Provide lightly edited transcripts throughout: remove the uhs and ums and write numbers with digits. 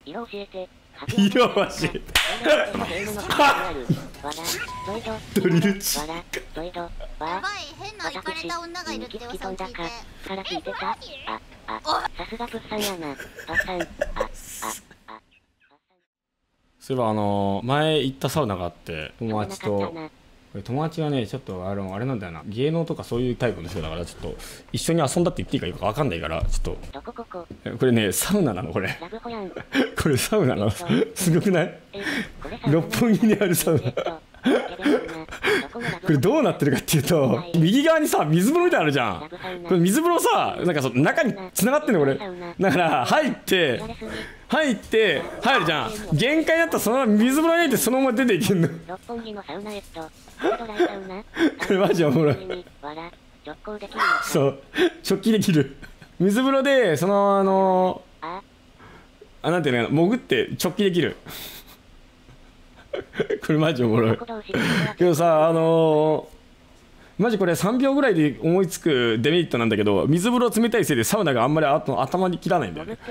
色教えて。 色教えて。ドリルチ。 やばい、変なイカれた女がいるって噂を聞いて。 から聞いてた。さすがプッさんやな。パッさん。 そういえば前行ったサウナがあって、友達と。友達がね、ちょっとあれなんだよな、芸能とかそういうタイプの人だから、ちょっと一緒に遊んだって言っていいかよく分かんないから、ちょっとこれね、サウナなのこれ。これサウナなの。すごくない？六本木にあるサウナ。これどうなってるかっていうと、右側にさ水風呂みたいなのあるじゃん。これ水風呂さ、なんか中に繋がってんのこれ。だから入って入るじゃん。限界だったらそのまま水風呂に入ってそのまま出ていけんの。これマジおもろい。そう直帰できる。水風呂でなんていうの、潜って直帰できる。これマジおもろいけどさ、マジこれ3秒ぐらいで思いつくデメリットなんだけど、水風呂冷たいせいでサウナがあんまり頭に切らないんだよね。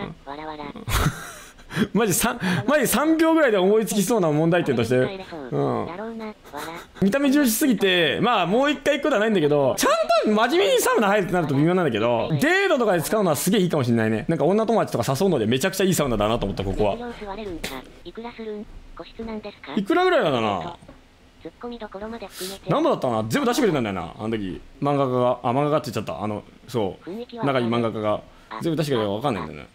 マジ3秒ぐらいで思いつきそうな問題点として、見た目重視すぎて、まあもう一回行くことはないんだけど、ちゃんと真面目にサウナ入るってなると微妙なんだけど、デートとかで使うのはすげえいいかもしれないね。なんか女友達とか誘うのでめちゃくちゃいいサウナだなと思った。ここはいくらぐらいなんだな。何ぼだったかな。全部出してくれたんだよな、あの時。漫画家がって言っちゃった。そう中に漫画家が全部出してくれるか分かんないんだよね。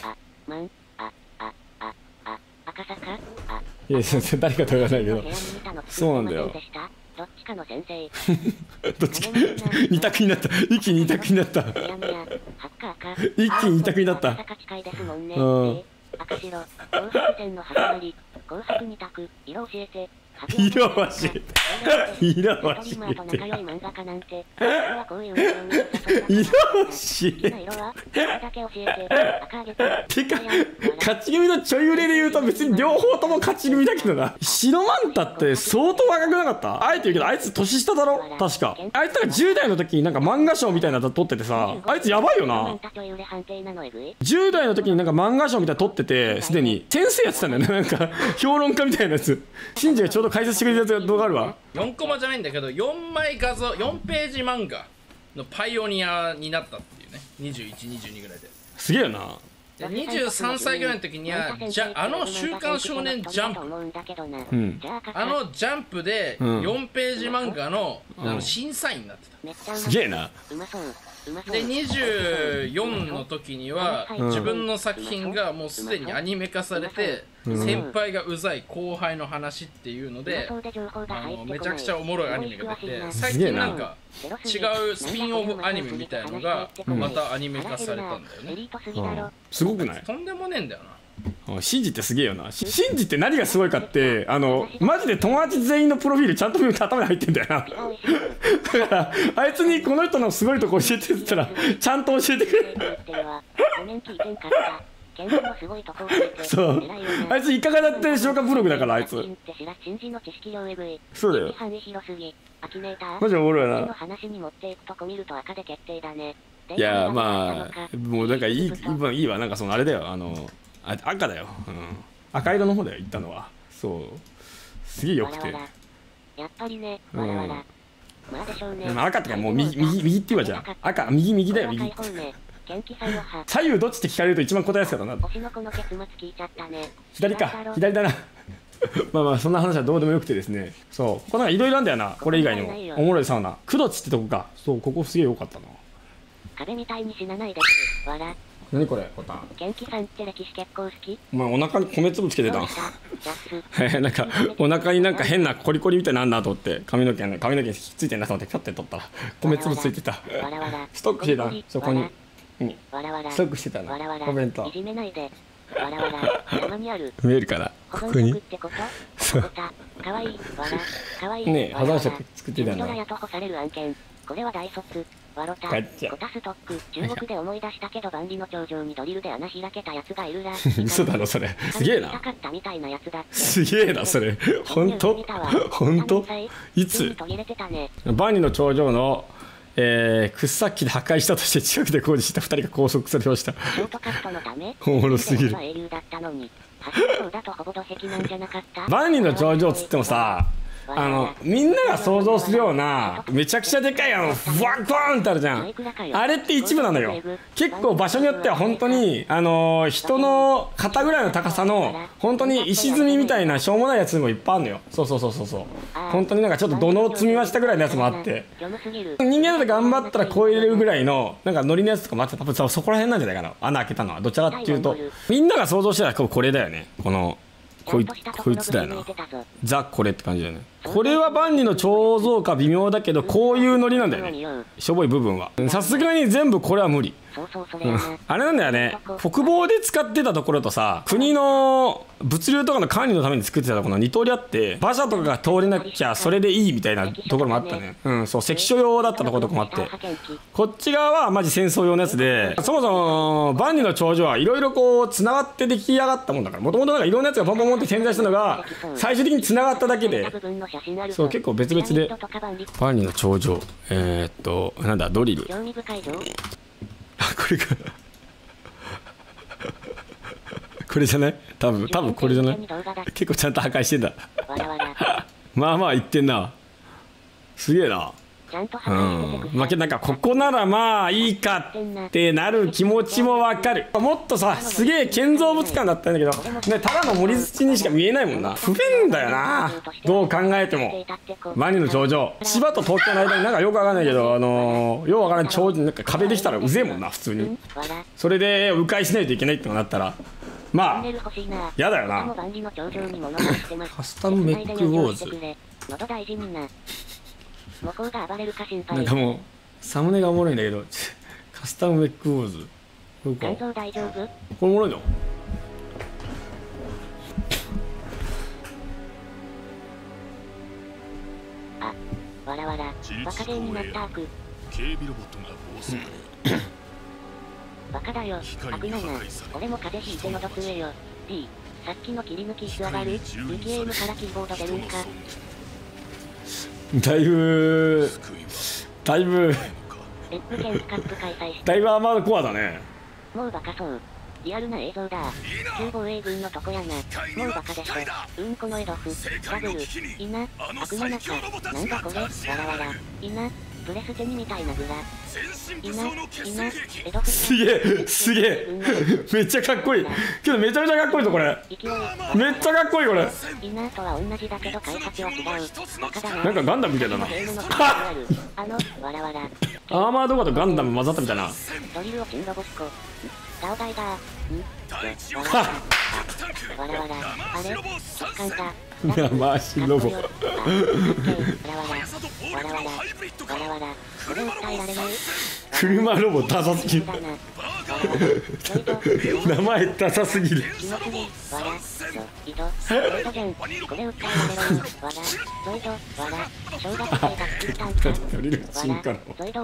いや、誰かと言わないけど、そうなんだよ。どっちか二択になった。一気に二択になった。一気に二択になった。色教えて。色教えて。色教えて。てか、勝ち組のちょい売れで言うと別に両方とも勝ち組だけどな。白マンタって相当若くなかった？あえて言うけど、あいつ年下だろ確か。あいつが10代の時になんか漫画賞みたいなの撮っててさ、あいつやばいよな。10代の時になんか漫画賞みたいなの撮ってて、すでに先生やってたんだよね。なんか評論家みたいなやつ。シンジがちょうど解説してくれたやつ動画あるわ。 4コマじゃないんだけど、4枚画像、4ページ漫画のパイオニアになったっていうね。21、22ぐらいで。 すげえよな。 23歳ぐらいの時には週刊少年ジャンプ、ジャンプで4ページ漫画の審査員になってた。すげえな。 で24の時には自分の作品がもうすでにアニメ化されて、先輩がうざい後輩の話っていうのでめちゃくちゃおもろいアニメが出て、最近なんか違うスピンオフアニメみたいのがまたアニメ化されたんだよね。 すごくない？ とんでもねえんだよな。 シンジってすげえよな。シンジって何がすごいかって、マジで友達全員のプロフィールちゃんと見て頭に入ってんだよな。だからあいつにこの人のすごいとこ教えてって言ったらちゃんと教えてくれる。そう、あいついかがだって消化ブログだから。あいつそうだよ。マジおもろいな。いやまあもうなんかいいわ。なんかあれだよ、赤だよ、赤色の方だよ行ったのは。そうすげえよくて、 やっぱりね、 赤ってかもう右って言うわ。じゃあ赤右だよ。右左右どっちって聞かれると一番答えやすかったな。左か、左だな。まあまあそんな話はどうでもよくてですね。そう、これなんかいろいろあんだよな。これ以外にもおもろいサウナ、クドチってとこか。そう、ここすげえよかったな。 壁みたいに死なないで。 何これボタン。 元気さんって歴史結構好き？ お前お腹に米粒つけてたん。なんかお腹になんか変なコリコリみたいなんだと思って髪の毛についてんなと思ってピョって取ったら米粒ついてた。ストックしてたそこに。ストックしてたな。お弁当。見えるかなここに。そうねえ保存食作ってたの。 これは大卒。ワロタ、コタストック、中国で思い出したけど万里の長城にドリルで穴開けたやつがいるら。 嘘だろそれ。すげえな。すげえなそれ。本当？本当？いつ？万里の長城の掘削機で破壊したとして近くで工事した2人が拘束されました。 ショートカットのためおもろすぎる。 英雄だったのに橋本だとほぼ土石なんじゃなかった。 万里の長城っつってもさ、みんなが想像するようなめちゃくちゃでかいふわんふわんってあるじゃん。あれって一部なのよ。結構場所によっては本当に人の肩ぐらいの高さの本当に石積みみたいなしょうもないやつもいっぱいあるのよ。そう本当になんかちょっと土のを積みましたぐらいのやつもあって、人間だと頑張ったら超えれるぐらいのなんかノリのやつとかもあって、多分そこら辺なんじゃないかな、穴開けたのは。どちらかっていうとみんなが想像してたらこれだよね。こいつだよな。ザ・これって感じだよね。これは万里の長城か微妙だけど、こういうノリなんだよね、しょぼい部分は。さすがに全部これは無理。あれなんだよね、国防で使ってたところとさ、国の物流とかの管理のために作ってたところの二通りあって、馬車とかが通れなきゃそれでいいみたいなところもあったね。そう関所用だったところとかもあって、こっち側はマジ戦争用のやつで、そもそも万里の長城はいろいろこうつながって出来上がったもんだから、もともとなんかいろんなやつがポンポンポンって点在したのが最終的につながっただけで、そう結構別々で。万里の長城、なんだドリル、これかこれじゃない？多分これじゃない？結構ちゃんと破壊してんだまあまあ言ってんな、すげえな。まあなんかここならまあいいかってなる気持ちもわかる。もっとさすげえ建造物感だったんだけどね、ただの森土にしか見えないもんな。不便だよな、どう考えても。万里の長城、千葉と東京の間になんかよくわかんないけど、ようわからんなんか壁できたらうぜえもんな普通に。それで迂回しないといけないってなったらまあやだよな。カスタムメックウォーズなんかもうサムネがおもろいんだけどカスタムメックウォーズ、これおもろいの？ あ、わらわらバカゲーになった悪。警備ロボットが暴走。バカだよ悪なな。俺も風邪ひいてのどくえよ。 D さっきの切り抜き椅子上がる。 DKM からキーボード出るんか。 だいぶだいぶアーマードコアだね。 もうバカそう。リアルな映像だ。旧防衛軍のとこやな。もうバカでしょ。このエドフダブルいな悪魔中なんだこれ。わらわらいなプレステにみたいなグラいなエドフすげえめっちゃかっこいいけど、めちゃめちゃかっこいいぞこれ。めっちゃかっこいいこれ。 いなとは同じだけど開発は違う。バカだな。 なんかガンダムみたいだなわらわらアーマードコアとガンダム混ざったみたいな。 ドリルをチンロボスコダオダイだ。わらわらあれ疾患だ。 回しロボ車ロボダサすぎる名前ダサすぎるドリルチンカロ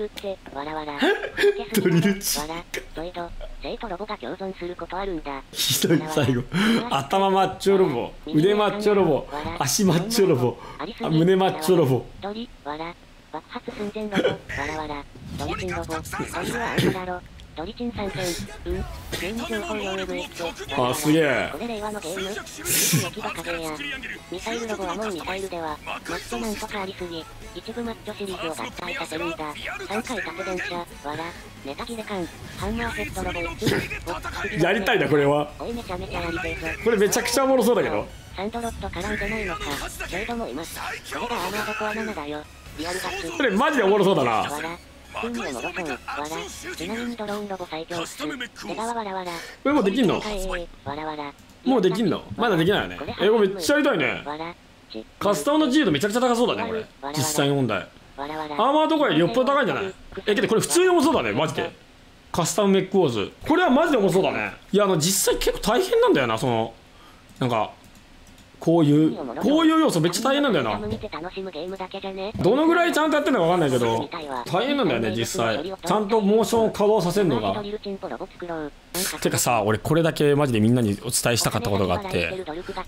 ドリルチンカ生とロボが共存することあるんだ。 ひどい最後。頭マッチョロボ、腕マッチョロボ、足マッチョロボ、胸マッチョロボ。 ドリわら爆発寸前ロボわらわらドリチンロボドリはアンだろ。ドリチン参戦急に情報用ウェブエット。 あすげえ。 これ令和のゲーム駅バカゲーやミサイルロボはもうミサイルではマッチョなんとかありすぎ。一部マッチョシリーズを合体させるんだ。3回縦電車わらネタ切れ感ハンマーヘッドロボやりたいなこれは。 おいめちゃめちゃやりてえぞ。 これめちゃくちゃおもろそうだけど。 サンドロット絡んでないのか。ジェイドもいます。これがアーマードコア7だよ。リアルガチ。 これマジでおもろそうだな。 急におもろそう。わらちなみにドローンロボ最強っす。出川わらわらこれもうできんの？ わらわらもうできんの？まだできないよね。これめっちゃやりたいね。カスタムの自由度めちゃくちゃ高そうだねこれ。実際問題アーマードコアよりよっぽど高いんじゃない？けどこれ普通に重そうだねマジで。カスタムメックウォーズこれはマジで重そうだね。いや実際結構大変なんだよな。なんかこういう要素めっちゃ大変なんだよな。どのぐらいちゃんとやってるのか分かんないけど大変なんだよね実際。ちゃんとモーションを稼働させるのが。てかさ俺これだけマジでみんなにお伝えしたかったことがあって、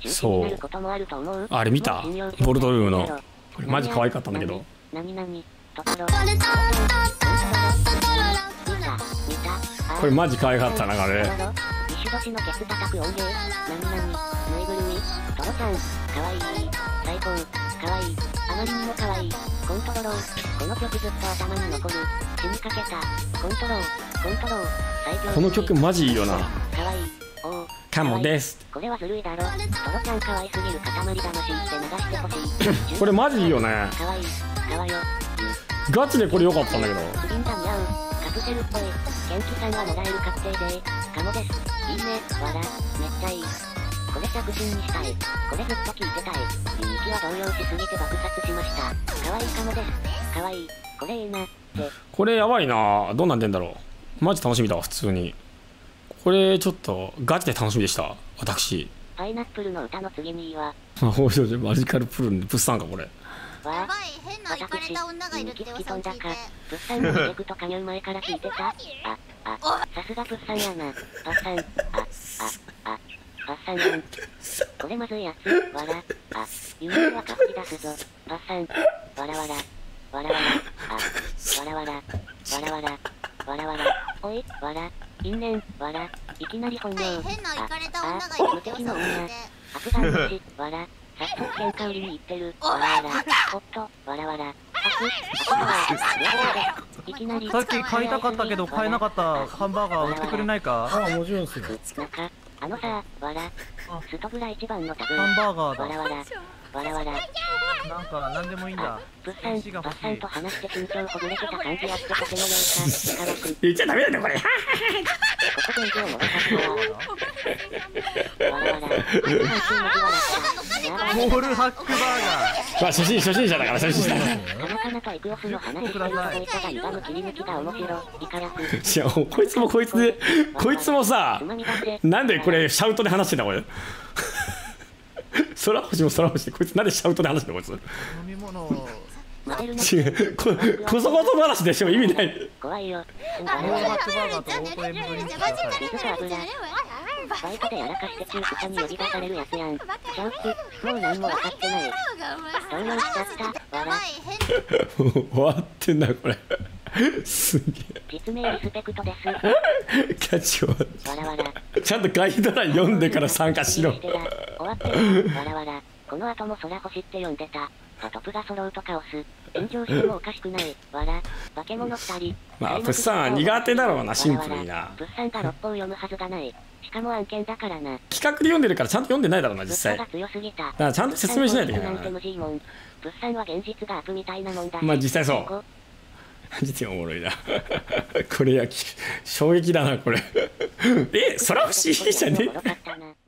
そうあれ見た？ボルトルームのこれマジ可愛かったんだけど、 トトロこれマジ可愛かったな、これ。 ビシュドシのケツ叩く音源なみなみぬいぐるみトロちゃんかわいい最高かわいいあまりにもかわいいコントロローこの曲ずっと頭に残る死にかけたコントロー最強この曲マジいいよな。 かわいいおーカモです。 これはずるいだろトロちゃんかわいすぎる塊魂って流してほしいこれマジいいよね。 かわいいかわよガチでこれ良かったんだけど。 プリンダミャンカプセルっぽいケンキさんはもらえる確定でカモですいいねわらめっちゃいいこれ着信にしたいこれずっと聞いてたい人気は動揺しすぎて爆発しましたかわいいカモですかわいいこれいいなってこれやばいな。どんなん出んだろう。マジ楽しみだわ、普通に。これちょっとガチで楽しみでした、私。 パイナップルの歌の次には魔法少女マジカルプルンでプッサンか、これ。 やばい、変なイカれた女がいるって噂を聞いて。 プッサンの魅力と加入前から聞いてたさすがプッサンやなパッサンパッサンやんこれまずいやつわら夢にはかぶり出すぞパッサンわらわらわらわらわらわらわらわらわらわらおいわら因縁わらいきなり本名変なイカれた女がいるって噂を聞いて。 悪弾のちわら早速喧嘩売りに行ってるわらわらおっとわらわらいきなりさっき買いたかったけど買えなかったハンバーガー売ってくれないか。 あ、もちろんですよ。 あのさわらストブラ一番のタブーハンバーガーだ。 わらわらわらわらなんか何でもいいんだ。 プッサンパッサンと話して緊張ほぐれてた感じやってとても良さかわく言っちゃダメなんだよ、これ。 ここで以上のわらわらモールハックバーガまあ、初心者だから、初心者だから。 カナカナとイクオスの話してるとこいたが歪む切り抜きが面白いかやくいや、もうこいつもこいつで、こいつもさ、なんでこれシャウトで話してんだ、これ。空星も空星で、こいつなんでシャウトで話してんだ、こいつ。 ー。飲み物。 違う、こそこそ話でしょ、意味ない。 怖いよモールハックバーガーとオートエンブリンクください。 水と油バイトでやらかして中古車に呼び出されるやつやんシャウプもう何も分かってない動揺しちゃったわら終わってんだ、これ。すげ実名リスペクトですえ。キャッチ終わっわらわらちゃんとガイドライン読んでから参加しろ。 終わってるわらわらこの後も空星って呼んでたトップが揃うとカオス炎上してもおかしくないわら化け物2人まあ、プッサンは苦手だろうな、シンプルにな。 プッサンが6本読むはずがないしかも案件だからな企画で読んでるからちゃんと読んでないだろうな、実際。 が強すぎただからちゃんと説明しないといけないな。 プッサンは現実がアップみたいなもんだまあ実際そう実におもろいな。これ衝撃だな、これ。空星じゃねえ。